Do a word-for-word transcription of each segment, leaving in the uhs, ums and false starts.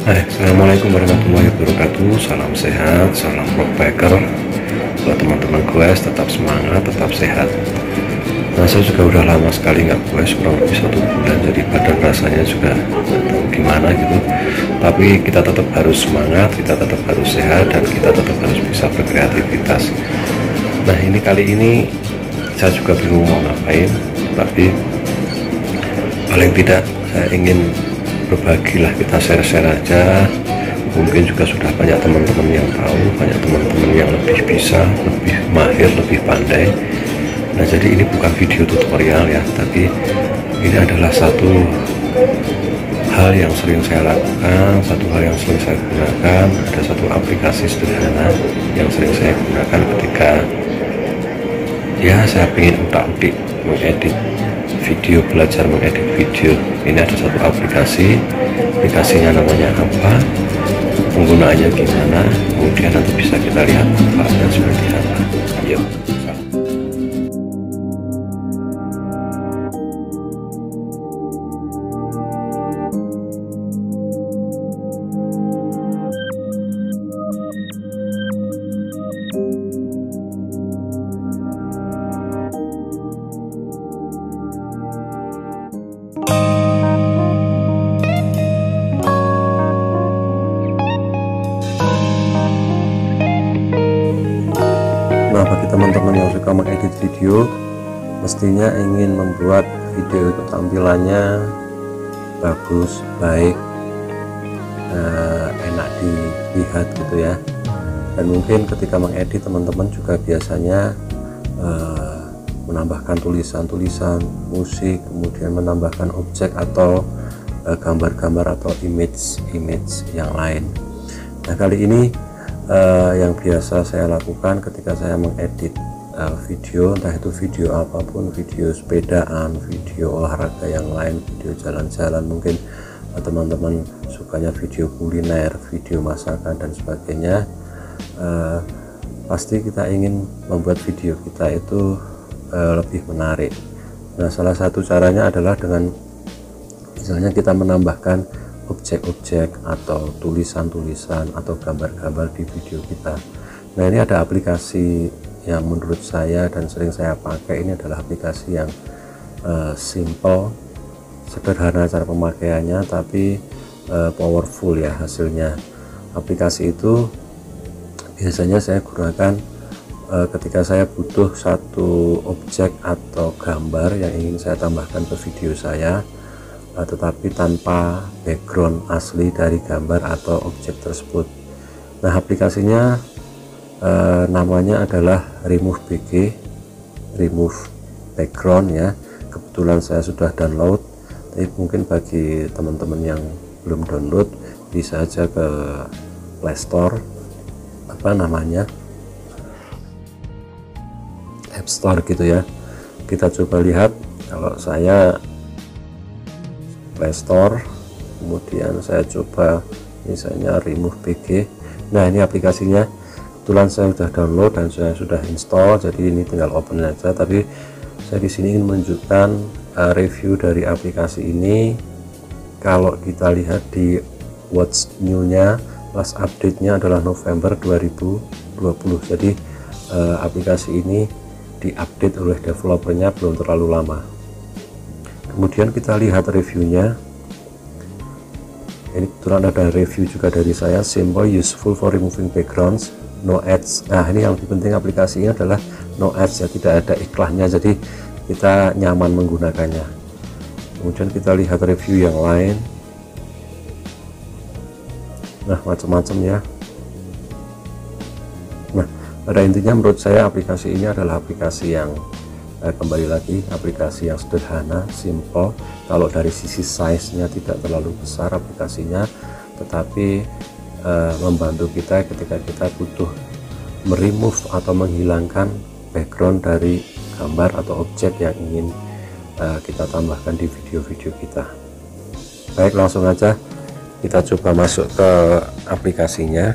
Hai, Assalamualaikum warahmatullahi wabarakatuh. Salam sehat, salam rockpacker. Buat teman-teman gue tetap semangat, tetap sehat. Nah, saya juga udah lama sekali nggak gue, kurang lebih satu bulan, jadi badan rasanya juga nggak tahu gimana gitu. Tapi kita tetap harus semangat, kita tetap harus sehat, dan kita tetap harus bisa berkreativitas. Nah, ini kali ini saya juga bingung mau ngapain, tapi paling tidak saya ingin berbagilah, kita share-share aja. Mungkin juga sudah banyak teman-teman yang tahu, banyak teman-teman yang lebih bisa, lebih mahir, lebih pandai. Nah, jadi ini bukan video tutorial ya, tapi ini adalah satu hal yang sering saya lakukan, satu hal yang sering saya gunakan. Ada satu aplikasi sederhana yang sering saya gunakan ketika ya saya ingin utak-utik mengedit video, belajar mengedit video. Ini ada satu aplikasi, aplikasinya namanya apa, penggunaannya gimana, kemudian nanti bisa kita lihat manfaatnya seperti apa. Yuk. Nah, bagi teman-teman yang suka mengedit video, mestinya ingin membuat video itu tampilannya bagus, baik, eh, enak dilihat gitu ya. Dan mungkin ketika mengedit, teman-teman juga biasanya eh, menambahkan tulisan-tulisan, musik, kemudian menambahkan objek atau gambar-gambar eh, atau image-image yang lain. Nah, kali ini Uh, yang biasa saya lakukan ketika saya mengedit uh, video, entah itu video apapun, video sepedaan, video olahraga yang lain, video jalan-jalan, mungkin teman-teman uh, sukanya video kuliner, video masakan dan sebagainya. Uh, pasti kita ingin membuat video kita itu uh, lebih menarik. Nah, salah satu caranya adalah dengan misalnya kita menambahkan objek-objek atau tulisan-tulisan atau gambar-gambar di video kita. Nah, ini ada aplikasi yang menurut saya dan sering saya pakai. Ini adalah aplikasi yang uh, simple, sederhana cara pemakaiannya, tapi uh, powerful ya hasilnya. Aplikasi itu biasanya saya gunakan uh, ketika saya butuh satu objek atau gambar yang ingin saya tambahkan ke video saya, tetapi tanpa background asli dari gambar atau objek tersebut. Nah, aplikasinya eh, namanya adalah Remove B G, Remove Background ya. Kebetulan saya sudah download, tapi mungkin bagi teman-teman yang belum download bisa aja ke Play Store, apa namanya, App Store gitu ya. Kita coba lihat. Kalau saya Play Store, kemudian saya coba misalnya Remove B G. Nah, ini aplikasinya kebetulan saya sudah download dan saya sudah install, jadi ini tinggal open aja. Tapi saya di sini ingin menunjukkan uh, review dari aplikasi ini. Kalau kita lihat di What's New-nya, last update-nya adalah November dua ribu dua puluh. Jadi uh, aplikasi ini diupdate oleh developernya belum terlalu lama. Kemudian kita lihat reviewnya. Ini kebetulan ada review juga dari saya, simple, useful for removing backgrounds, no ads. Nah, ini yang lebih penting aplikasinya adalah no ads ya, tidak ada iklannya, jadi kita nyaman menggunakannya. Kemudian kita lihat review yang lain. Nah, macam-macam ya. Nah, pada intinya menurut saya aplikasi ini adalah aplikasi yang Eh, kembali lagi aplikasi yang sederhana, simple. Kalau dari sisi size-nya tidak terlalu besar aplikasinya, tetapi eh, membantu kita ketika kita butuh meremove atau menghilangkan background dari gambar atau objek yang ingin eh, kita tambahkan di video-video kita. Baik, langsung aja kita coba masuk ke aplikasinya.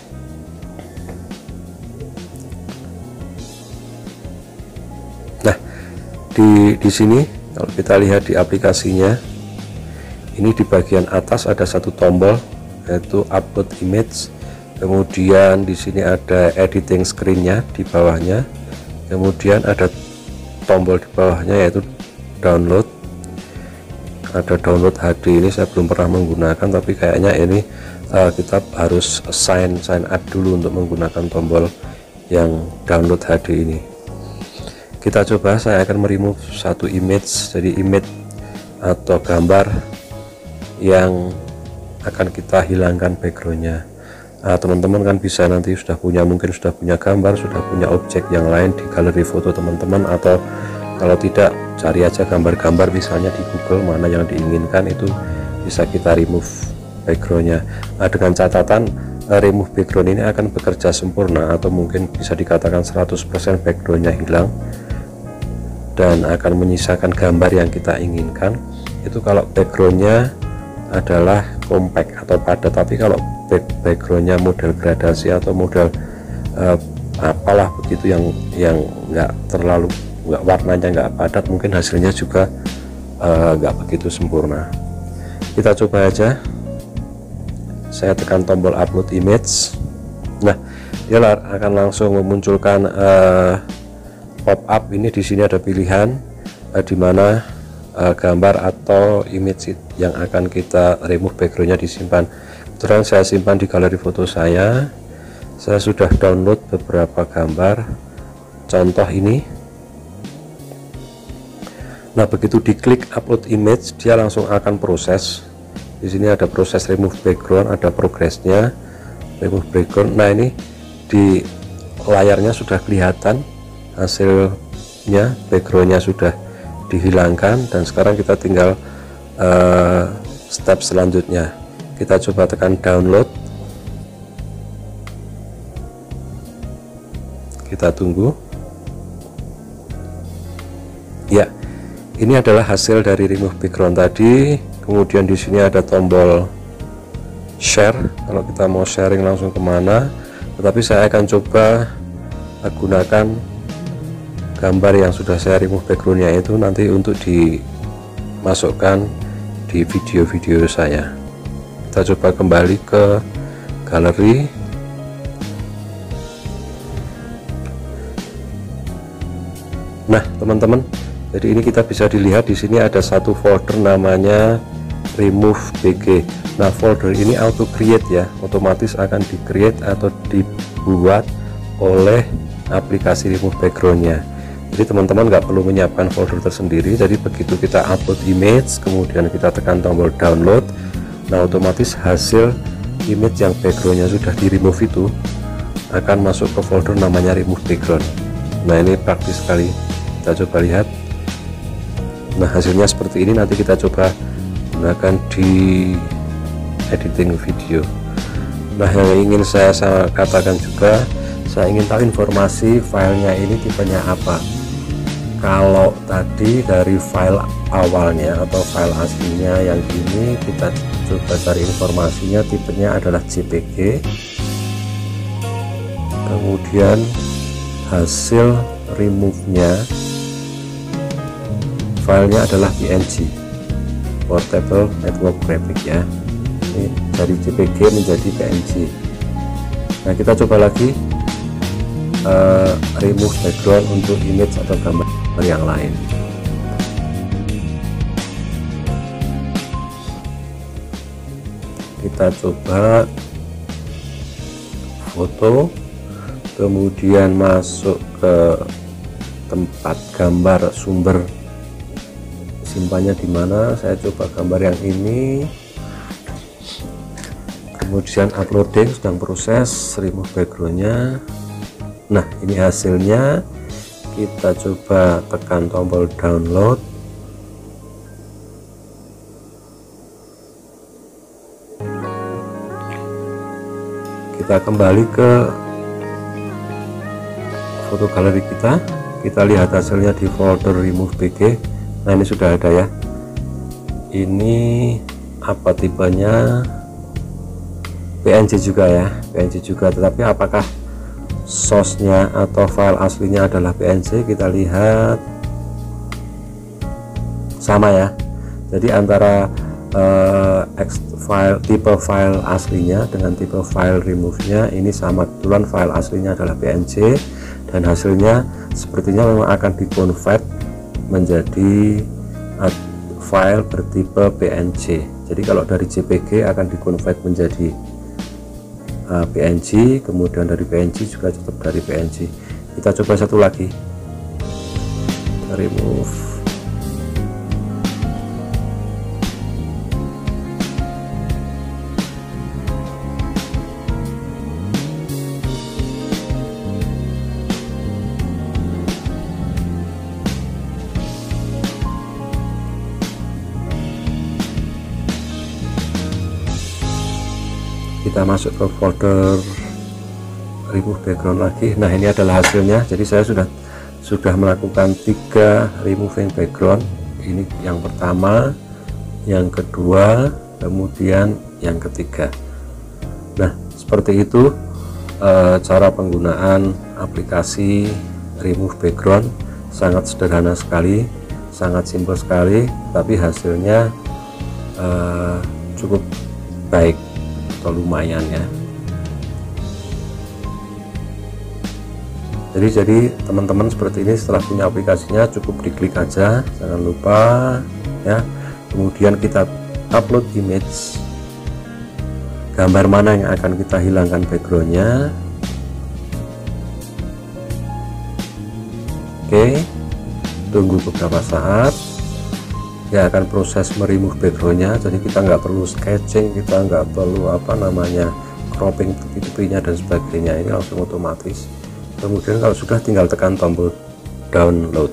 Di, di sini kalau kita lihat di aplikasinya, ini di bagian atas ada satu tombol yaitu upload image. Kemudian di sini ada editing screen-nya di bawahnya, kemudian ada tombol di bawahnya yaitu download. Ada download H D, ini saya belum pernah menggunakan, tapi kayaknya ini uh, kita harus sign sign up dulu untuk menggunakan tombol yang download H D ini. Kita coba, saya akan meremove satu image, jadi image atau gambar yang akan kita hilangkan backgroundnya. Nah, teman-teman kan bisa nanti sudah punya, mungkin sudah punya gambar, sudah punya objek yang lain di galeri foto teman-teman, atau kalau tidak cari aja gambar-gambar misalnya di Google, mana yang diinginkan itu bisa kita remove backgroundnya. Nah, dengan catatan uh, remove background ini akan bekerja sempurna, atau mungkin bisa dikatakan seratus persen backgroundnya hilang dan akan menyisakan gambar yang kita inginkan. Itu kalau backgroundnya adalah compact atau padat, tapi kalau backgroundnya model gradasi atau model uh, apalah begitu yang yang enggak terlalu enggak, warnanya enggak padat, mungkin hasilnya juga enggak uh, begitu sempurna. Kita coba aja, saya tekan tombol upload image. Nah, dia akan langsung memunculkan uh, pop up ini. Di sini ada pilihan uh, di mana uh, gambar atau image yang akan kita remove backgroundnya disimpan. Kebetulan saya simpan di galeri foto saya. Saya sudah download beberapa gambar contoh ini. Nah, begitu diklik upload image, dia langsung akan proses. Di sini ada proses remove background, ada progresnya remove background. Nah, ini di layarnya sudah kelihatan hasilnya, backgroundnya sudah dihilangkan, dan sekarang kita tinggal uh, step selanjutnya. Kita coba tekan download, kita tunggu. Ya, ini adalah hasil dari remove background tadi. Kemudian di sini ada tombol share, kalau kita mau sharing langsung kemana. Tetapi saya akan coba gunakan gambar yang sudah saya remove backgroundnya itu nanti untuk dimasukkan di video-video saya. Kita coba kembali ke galeri. Nah, teman-teman, jadi ini kita bisa dilihat di sini ada satu folder namanya remove B G. Nah, folder ini auto create ya, otomatis akan di create atau dibuat oleh aplikasi remove backgroundnya. Jadi teman-teman nggak perlu menyiapkan folder tersendiri. Jadi begitu kita upload image, kemudian kita tekan tombol download, nah otomatis hasil image yang backgroundnya sudah di remove itu akan masuk ke folder namanya remove background. Nah, ini praktis sekali, kita coba lihat. Nah, hasilnya seperti ini. Nanti kita coba gunakan di editing video. Nah, yang ingin saya, saya katakan juga, saya ingin tahu informasi filenya ini tipenya apa. Kalau tadi dari file awalnya atau file aslinya yang ini, kita coba cari informasinya, tipenya adalah J P G. Kemudian hasil remove-nya filenya adalah P N G, Portable Network Graphic ya. Ini dari J P G menjadi P N G. Nah, kita coba lagi uh, remove background untuk image atau gambar yang lain. Kita coba foto, kemudian masuk ke tempat gambar sumber simpannya di mana. Saya coba gambar yang ini, kemudian uploading, sedang proses remove backgroundnya. Nah, ini hasilnya. Kita coba tekan tombol download. Kita kembali ke foto galeri kita, kita lihat hasilnya di folder remove B G. Nah, ini sudah ada ya. Ini apa tipenya? P N G juga ya, P N G juga. Tetapi apakah source-nya atau file aslinya adalah P N G? Kita lihat sama ya. Jadi antara uh, file tipe file aslinya dengan tipe file remove-nya ini sama. Kebetulan file aslinya adalah P N G dan hasilnya sepertinya memang akan dikonvert menjadi uh, file bertipe P N G. Jadi kalau dari J P G akan dikonvert menjadi uh, P N G, kemudian dari P N G juga tetap dari P N G. Kita coba satu lagi, kita remove. Kita masuk ke folder remove background lagi. Nah, ini adalah hasilnya. Jadi saya sudah sudah melakukan tiga removing background. Ini yang pertama, yang kedua, kemudian yang ketiga. Nah, seperti itu e, cara penggunaan aplikasi remove background. Sangat sederhana sekali, sangat simpel sekali, tapi hasilnya e, cukup baik atau lumayan ya. Jadi jadi teman-teman seperti ini, setelah punya aplikasinya cukup diklik aja, jangan lupa ya. Kemudian kita upload image, gambar mana yang akan kita hilangkan backgroundnya. Oke, tunggu beberapa saat. Ya akan proses meremove backgroundnya, jadi kita nggak perlu sketching, kita nggak perlu apa namanya cropping tepi-tepinya dan sebagainya, ini langsung otomatis. Kemudian kalau sudah tinggal tekan tombol download.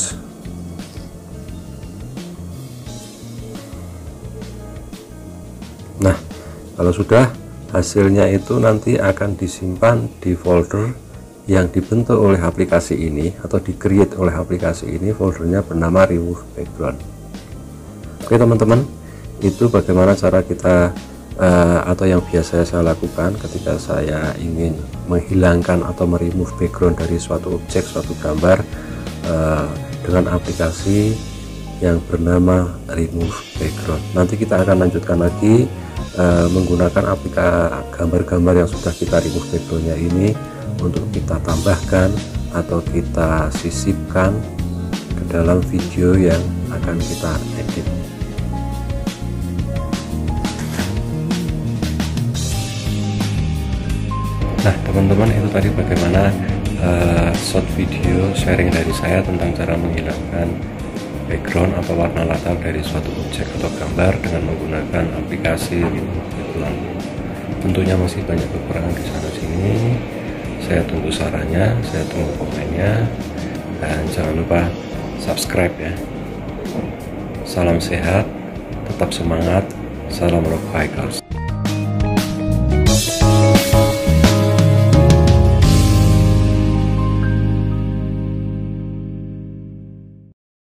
Nah, kalau sudah, hasilnya itu nanti akan disimpan di folder yang dibentuk oleh aplikasi ini atau di create oleh aplikasi ini. Foldernya bernama remove background. Oke teman-teman, itu bagaimana cara kita uh, atau yang biasa saya lakukan ketika saya ingin menghilangkan atau meremove background dari suatu objek, suatu gambar uh, dengan aplikasi yang bernama remove background. Nanti kita akan lanjutkan lagi uh, menggunakan aplikasi gambar-gambar yang sudah kita remove backgroundnya ini untuk kita tambahkan atau kita sisipkan ke dalam video yang akan kita edit. Nah teman-teman, itu tadi bagaimana uh, short video sharing dari saya tentang cara menghilangkan background atau warna latar dari suatu objek atau gambar dengan menggunakan aplikasi remove background. Tentunya masih banyak kekurangan di sana sini. Saya tunggu sarannya, saya tunggu komennya, dan jangan lupa subscribe ya. Salam sehat, tetap semangat, salam rock bikers.